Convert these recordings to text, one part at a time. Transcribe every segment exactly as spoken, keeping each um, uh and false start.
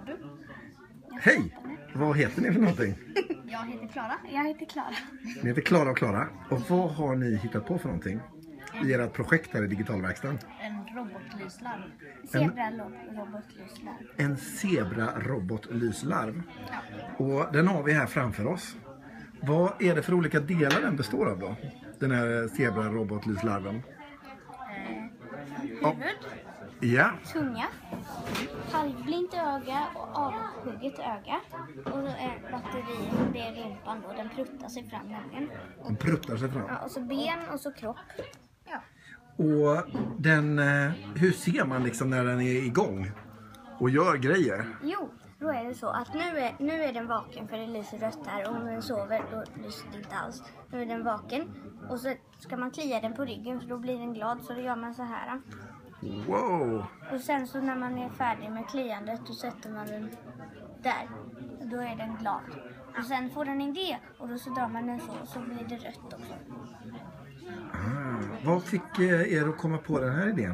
du? Hej! Vad heter ni för någonting? Jag heter Klara. Jag heter Klara. Ni heter Klara och Klara. Och vad har ni hittat på för någonting i ert projekt här i Digitalverkstan? En robotlyslarm. Zebra-robotlyslarm. En zebra-robotlyslarm. Ja. Och den har vi här framför oss. Vad är det för olika delar den består av då? Den här zebra-robotlyslarven. Eh, Ja. huvud, Ja. tunga, halvblint öga och avhugget öga. Och så är batteri, det är rumpan då, den pruttar sig fram nämligen. Den pruttar sig fram. Ja, och så ben och så kropp. Ja. Och den, eh, hur ser man liksom när den är igång och gör grejer? Jo, då är det så att nu är, nu är den vaken för det lyser rött här. Och om den sover då lyser det inte alls. Nu är den vaken och så ska man klia den på ryggen för då blir den glad, så då gör man så här. Wow! Och sen så när man är färdig med kliandet då sätter man den där. Och då är den glad. Och sen får den en idé och då så drar man den så och så blir det rött också. Ah, vad fick eh, er att komma på den här idén?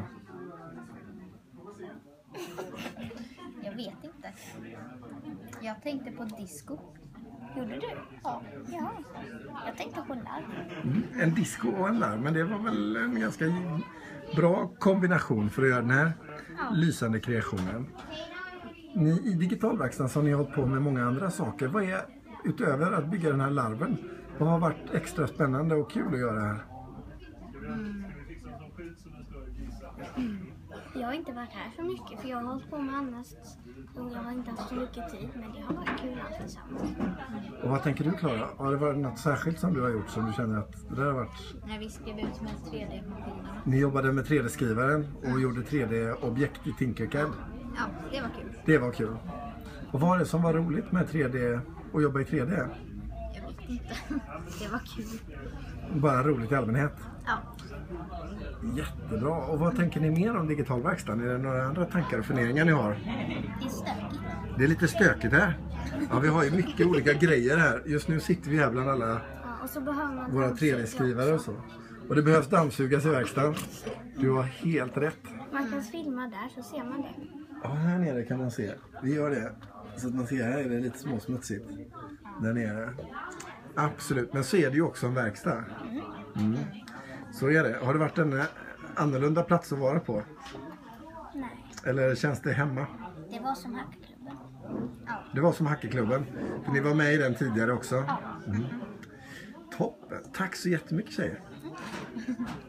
Jag vet inte. Jag tänkte på disco. Gjorde du? Ja. Ja. Jag tänkte på larm. Mm, en disco och en larm, men det var väl en ganska bra kombination för att göra den här Ja. lysande kreationen. Ni i Digitalverkstan så har ni hållit på med många andra saker. Vad är, utöver att bygga den här larven, vad har varit extra spännande och kul att göra här? Mm. Jag har inte varit här så mycket för jag har hållit på med annat och jag har inte haft så mycket tid, men det har varit kul allt tillsammans. Och vad tänker du, Klara? Har det varit något särskilt som du har gjort som du känner att det där har varit? När vi skrev ut med tre D-maskinerna. Ni jobbade med tre D-skrivaren och gjorde tre D-objekt i Tinkercad. Ja, det var kul. Det var kul. Och vad var det som var roligt med tre D och jobba i tre D? Jag vet inte. Det var kul. Bara roligt i allmänhet. Ja. Jättebra. Och vad tänker ni mer om Digitalverkstan? Är det några andra tankar och funderingar ni har? Det är stökigt. Det är lite stökigt här. Ja, vi har ju mycket olika grejer här. Just nu sitter vi här bland alla Ja, och så behöver man våra dammsuga tre D-skrivare och också. så. Och det behövs dammsugas i verkstaden. Du har helt rätt. Man kan filma där så ser man det. Ja, här nere kan man se. Vi gör det. Så att man ser här är det lite småsmutsigt. Där nere. Absolut. Men så är det ju också en verkstad. Mm. Så är det. Har det varit en annorlunda plats att vara på? Nej, Eller känns det hemma? det var som hackklubben. Ja. Det var som Hackerklubben. För ni var med i den tidigare också. Ja. Mm. Toppen. Tack så jättemycket, tjejer.